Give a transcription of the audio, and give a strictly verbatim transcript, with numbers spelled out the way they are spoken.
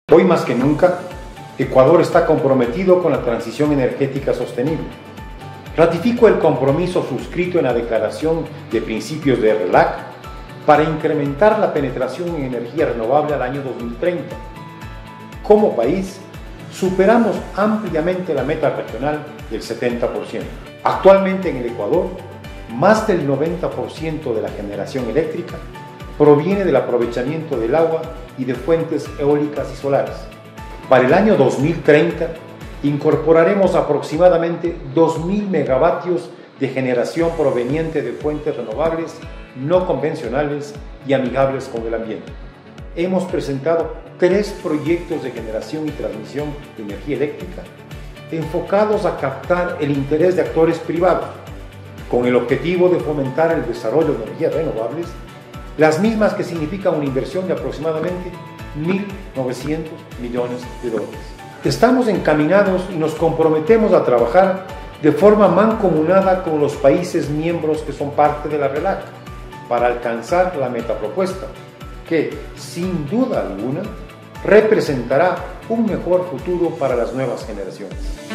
Hoy más que nunca, Ecuador está comprometido con la transición energética sostenible. Ratifico el compromiso suscrito en la Declaración de Principios de RELAC para incrementar la penetración en energía renovable al año dos mil treinta. Como país, superamos ampliamente la meta regional del setenta por ciento. Actualmente en el Ecuador, más del noventa por ciento de la generación eléctrica proviene del aprovechamiento del agua y de fuentes eólicas y solares. Para el año dos mil treinta, incorporaremos aproximadamente dos mil megavatios de generación proveniente de fuentes renovables, no convencionales y amigables con el ambiente. Hemos presentado tres proyectos de generación y transmisión de energía eléctrica enfocados a captar el interés de actores privados, con el objetivo de fomentar el desarrollo de energías renovables, las mismas que significan una inversión de aproximadamente mil novecientos millones de dólares. Estamos encaminados y nos comprometemos a trabajar de forma mancomunada con los países miembros que son parte de la RELAC para alcanzar la meta propuesta, que, sin duda alguna, representará un mejor futuro para las nuevas generaciones.